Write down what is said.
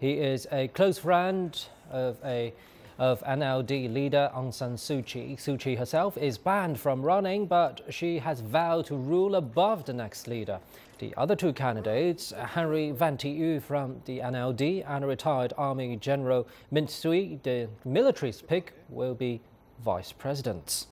He is a close friend of NLD leader Aung San Suu Kyi. Suu Kyi herself is banned from running, but she has vowed to rule above the next leader. The other two candidates, Henry Van Thieu from the NLD and retired Army General Min Sui, the military's pick, will be vice presidents.